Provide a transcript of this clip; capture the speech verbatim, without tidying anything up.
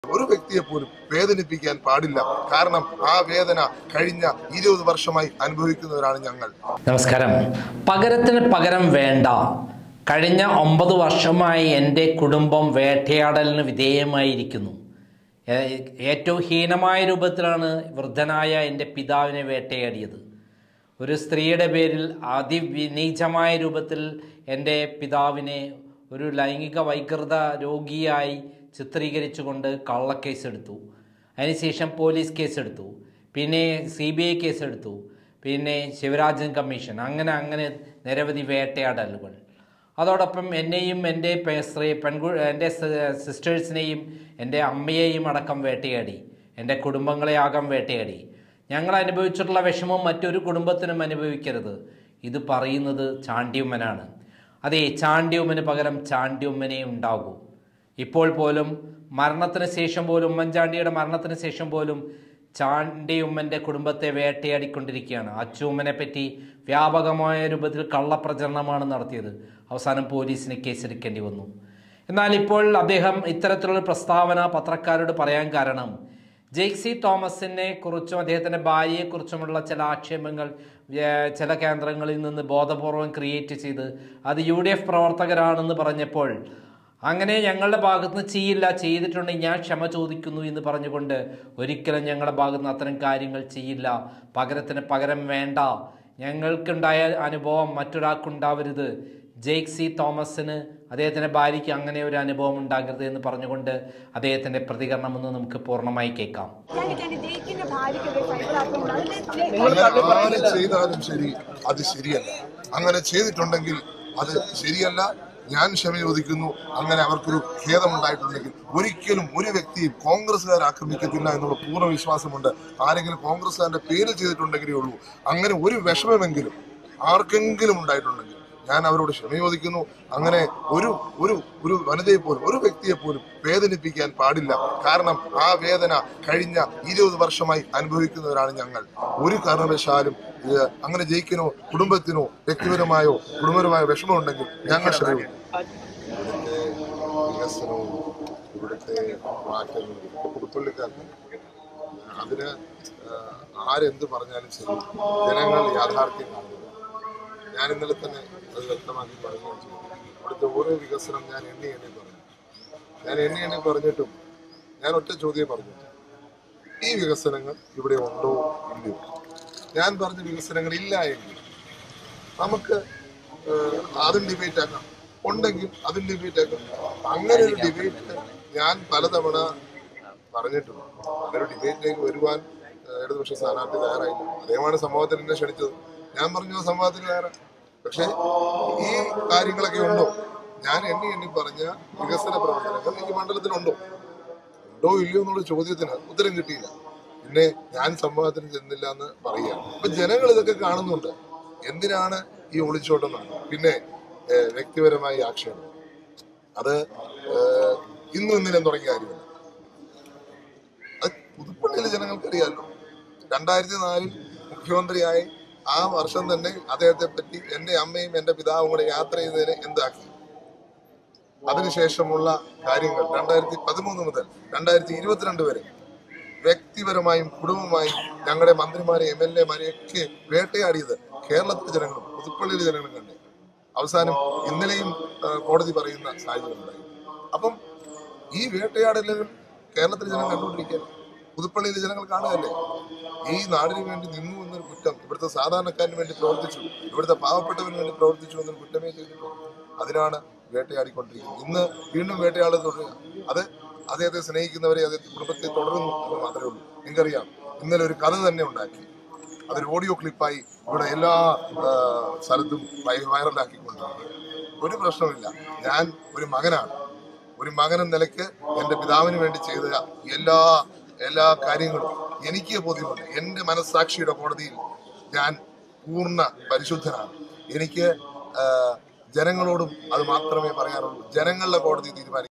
ഒരു വ്യക്തിയെ പോലും വേദനിപ്പിക്കാൻ പാടില്ല. കാരണം ആ വേദന കഴിഞ്ഞ ഇരുപത് വർഷമായി അനുഭവിക്കുന്നവരാണ് ഞങ്ങൾ. നമസ്കാരം. പകരത്തിന് പകരം വേണ്ട. കഴിഞ്ഞ ഒമ്പത് വർഷമായി എൻ്റെ കുടുംബം വേട്ടയാടലിന് വിധേയമായിരിക്കുന്നു. ഏറ്റവും ഹീനമായ രൂപത്തിലാണ് വൃദ്ധനായ എൻ്റെ പിതാവിനെ വേട്ടയാടിയത്. ഒരു സ്ത്രീയുടെ പേരിൽ അതിനീചമായ രൂപത്തിൽ എൻ്റെ പിതാവിനെ ഒരു ലൈംഗിക വൈകൃത രോഗിയായി ചിത്രീകരിച്ചുകൊണ്ട് കള്ളക്കേസെടുത്തു. അതിനുശേഷം പോലീസ് കേസെടുത്തു, പിന്നെ സി ബി ഐ കേസെടുത്തു, പിന്നെ ശിവരാജൻ കമ്മീഷൻ, അങ്ങനെ അങ്ങനെ നിരവധി വേട്ടയാടലുകൾ. അതോടൊപ്പം എന്നെയും എൻ്റെ സ്ത്രീ പെൺകു എൻ്റെ സിസ്റ്റേഴ്സിനെയും എൻ്റെ അമ്മയെയും അടക്കം വേട്ടയാടി, എൻ്റെ കുടുംബങ്ങളെ ആകം വേട്ടയാടി. ഞങ്ങൾ അനുഭവിച്ചിട്ടുള്ള വിഷമം മറ്റൊരു കുടുംബത്തിനും അനുഭവിക്കരുത്. ഇത് പറയുന്നത് ചാണ്ടിയുമ്മനാണ്. അതെ, ചാണ്ടിയുമ്മന് പകരം ചാണ്ടിയുമ്മനെ ഉണ്ടാകൂ. ഇപ്പോൾ പോലും മരണത്തിന് ശേഷം പോലും ഉമ്മൻചാണ്ടിയുടെ മരണത്തിന് ശേഷം പോലും ചാണ്ടിയുമ്മൻ്റെ കുടുംബത്തെ വേട്ടയാടിക്കൊണ്ടിരിക്കുകയാണ്. അച്ചൂമ്മനെ പറ്റി വ്യാപകമായ രൂപത്തിൽ കള്ളപ്രചരണമാണ് നടത്തിയത്. അവസാനം പോലീസിന് കേസെടുക്കേണ്ടി വന്നു. എന്നാൽ ഇപ്പോൾ അദ്ദേഹം ഇത്തരത്തിലുള്ള പ്രസ്താവന പത്രക്കാരോട് പറയാൻ കാരണം ജെയ്സി തോമസിനെ കുറിച്ചും അദ്ദേഹത്തിൻ്റെ ഭാര്യയെക്കുറിച്ചുമുള്ള ചില ആക്ഷേപങ്ങൾ ചില കേന്ദ്രങ്ങളിൽ നിന്ന് ബോധപൂർവം ക്രിയേറ്റ് ചെയ്ത് അത് യു ഡി എഫ് പ്രവർത്തകരാണെന്ന് പറഞ്ഞപ്പോൾ, അങ്ങനെ ഞങ്ങളുടെ ഭാഗത്ത് നിന്ന് ചെയ്യില്ല, ചെയ്തിട്ടുണ്ടെങ്കിൽ ഞാൻ ക്ഷമ ചോദിക്കുന്നു എന്ന് പറഞ്ഞുകൊണ്ട് ഒരിക്കലും ഞങ്ങളുടെ ഭാഗത്ത് നിന്ന് അത്തരം കാര്യങ്ങൾ ചെയ്യില്ല, പകരത്തിന് പകരം വേണ്ട, ഞങ്ങൾക്കുണ്ടായ അനുഭവം മറ്റൊരാൾക്കുണ്ടാവരുത്, ജെയ്സി തോമസിന് അദ്ദേഹത്തിൻ്റെ ഭാര്യയ്ക്ക് അങ്ങനെ ഒരു അനുഭവം ഉണ്ടാകരുത് എന്ന് പറഞ്ഞുകൊണ്ട് അദ്ദേഹത്തിൻ്റെ പ്രതികരണം ഒന്ന് നമുക്ക് പൂർണ്ണമായി കേൾക്കാം. ആര് ചെയ്താലും ശരി, അത് ശരിയല്ല. അങ്ങനെ ചെയ്തിട്ടുണ്ടെങ്കിൽ അത് ശരിയല്ല. ഞാൻ ക്ഷമ ചോദിക്കുന്നു. അങ്ങനെ അവർക്കൊരു ഖേദമുണ്ടായിട്ടുണ്ടെങ്കിൽ ഒരിക്കലും ഒരു വ്യക്തിയും കോൺഗ്രസ്സുകാർ ആക്രമിക്കത്തില്ല എന്നുള്ള പൂർണ്ണ വിശ്വാസമുണ്ട്. ആരെങ്കിലും കോൺഗ്രസ്സുകാരുടെ പേര് ചെയ്തിട്ടുണ്ടെങ്കിലേ ഉള്ളൂ. അങ്ങനെ ഒരു വിഷമമെങ്കിലും ആർക്കെങ്കിലും ഉണ്ടായിട്ടുണ്ടെങ്കിൽ ഞാൻ അവരോട് ക്ഷമ ചോദിക്കുന്നു. അങ്ങനെ ഒരു ഒരു ഒരു വനിതയെ പോലും ഒരു വ്യക്തിയെ പോലും വേദനിപ്പിക്കാൻ പാടില്ല. കാരണം ആ വേദന കഴിഞ്ഞ ഇരുപത് വർഷമായി അനുഭവിക്കുന്നവരാണ് ഞങ്ങൾ. ഒരു കാരണവശാലും അങ്ങനെ ജയിക്കനോ കുടുംബത്തിനോ വ്യക്തിപരമായോ കുടുംബപരമായോ വിഷമമുണ്ടെങ്കിൽ ഞങ്ങൾ ക്ഷമ ചോദിക്കും. ഇവിടുത്തെ വികസനവും ഇവിടുത്തെ മാറ്റങ്ങളും പുതുപ്പള്ളിക്കാർക്ക് അതിന് ആരെന്ത് പറഞ്ഞാലും ശരി, ജനങ്ങൾ യാഥാർത്ഥ്യം കാണുന്നത്. ഞാൻ ഇന്നലെ തന്നെ അത് വ്യക്തമാക്കി പറയുകയും ചെയ്തു. ഇവിടുത്തെ ഓരോ വികസനം ഞാൻ എണ്ണി എണ്ണി പറഞ്ഞു. ഞാൻ എണ്ണി എണ്ണി പറഞ്ഞിട്ടും ഞാൻ ഒറ്റ ചോദ്യം പറഞ്ഞു, ഈ വികസനങ്ങൾ ഇവിടെ ഉണ്ടോ ഇല്ലയോ? ഞാൻ പറഞ്ഞ വികസനങ്ങൾ ഇല്ല എങ്കിൽ നമുക്ക് അതും ഡിബേറ്റ് ആക്കാം, ഉണ്ടെങ്കിൽ അതും ഡിബേറ്റ് ആക്കാം. അങ്ങനെ ഒരു ഡിബേറ്റ് ഞാൻ പലതവണ പറഞ്ഞിട്ടുണ്ട്. അങ്ങനെ ഒരു ഡിബേറ്റിലേക്ക് വരുവാൻ ഇടതുപക്ഷ സ്ഥാനാർത്ഥി തയ്യാറായില്ല. അദ്ദേഹമാണ് സംഭവത്തിൽ എന്നെ ക്ഷണിച്ചത്. ഞാൻ പറഞ്ഞു സംവാദത്തിന് തയ്യാറാണ്. പക്ഷെ ഈ കാര്യങ്ങളൊക്കെ ഉണ്ടോ? ഞാൻ എണ്ണി എണ്ണി പറഞ്ഞ വികസന പ്രവർത്തനങ്ങൾ ഈ മണ്ഡലത്തിലുണ്ടോ ഉണ്ടോ ഇല്ലയോ എന്നുള്ള ചോദ്യത്തിന് ഉത്തരം കിട്ടിയില്ല. പിന്നെ ഞാൻ സംവാദത്തിന് ചെന്നില്ല എന്ന് പറയുകയാണ്. അപ്പൊ ജനങ്ങൾ ഇതൊക്കെ കാണുന്നുണ്ട്. എന്തിനാണ് ഈ ഒളിച്ചോട്ടെന്നാണ്. പിന്നെ വ്യക്തിപരമായി ആക്ഷേപം, അത് ഇന്നും ഇന്നലെയും തുടങ്ങിയ കാര്യമല്ല. അത് പുതുപ്പള്ളിയിലെ ജനങ്ങൾക്കറിയാമല്ലോ. രണ്ടായിരത്തി നാലിൽ മുഖ്യമന്ത്രിയായി ആ വർഷം തന്നെ അദ്ദേഹത്തെ പറ്റി എൻ്റെ അമ്മയും എൻ്റെ പിതാവും കൂടെ യാത്ര ചെയ്തതിന് എന്താക്കി. അതിനുശേഷമുള്ള കാര്യങ്ങൾ രണ്ടായിരത്തി പതിമൂന്ന് മുതൽ രണ്ടായിരത്തി ഇരുപത്തിരണ്ട് വരെ വ്യക്തിപരമായും കുടുംബമായും ഞങ്ങളുടെ മന്ത്രിമാരെ എം എൽ എമാരെയൊക്കെ വേട്ടയാടിയത് കേരളത്തിലെ ജനങ്ങളും പുതുപ്പള്ളിയിലെ ജനങ്ങളും കണ്ടേ. അവസാനം ഇന്നലെയും കോടതി പറയുന്ന സാഹചര്യം ഉണ്ടായി. അപ്പം ഈ വേട്ടയാടലുകൾ കേരളത്തിലെ ജനങ്ങൾ കണ്ടുകൊണ്ടിരിക്കുകയാണ്, പുതുപ്പള്ളിയിലെ ജനങ്ങൾ കാണുകയല്ലേ. ഈ നാടിന് വേണ്ടി നിന്നു എന്നൊരു കുറ്റം, ഇവിടുത്തെ സാധാരണക്കാരന് വേണ്ടി പ്രവർത്തിച്ചു, ഇവിടുത്തെ പാവപ്പെട്ടവന് വേണ്ടി പ്രവർത്തിച്ചു എന്നൊരു കുറ്റമേ ചെയ്തിട്ടുള്ളൂ. അതിനാണ് വേട്ടയാടിക്കൊണ്ടിരിക്കുന്നത്. ഇന്ന് വീണ്ടും വേട്ടയാട് തുടരുക. അത് അദ്ദേഹത്തെ സ്നേഹിക്കുന്നവരെ അദ്ദേഹത്തെ കുടുംബത്തെ തുടരുന്നു എന്ന് മാത്രമേ ഉള്ളൂ. നിങ്ങൾക്കറിയാം, ഇന്നലെ ഒരു കഥ തന്നെ ഉണ്ടാക്കി, അതൊരു ഓഡിയോ ക്ലിപ്പായി ഇവിടെ എല്ലാ സ്ഥലത്തും വൈറലാക്കിക്കൊണ്ടിരിക്കുക. ഒരു പ്രശ്നമില്ല. ഞാൻ ഒരു മകനാണ്. ഒരു മകനെന്ന നിലയ്ക്ക് എൻ്റെ പിതാവിന് വേണ്ടി ചെയ്ത എല്ലാ എല്ലാ കാര്യങ്ങളും എനിക്ക് ബോധ്യമുണ്ട്. എൻ്റെ മനസ്സാക്ഷിയുടെ കോടതിയിൽ ഞാൻ പൂർണ്ണ പരിശുദ്ധനാണ്. എനിക്ക് ജനങ്ങളോടും അത് മാത്രമേ പറയാനുള്ളൂ. ജനങ്ങളുടെ കോടതി തീരുമാനിക്കും.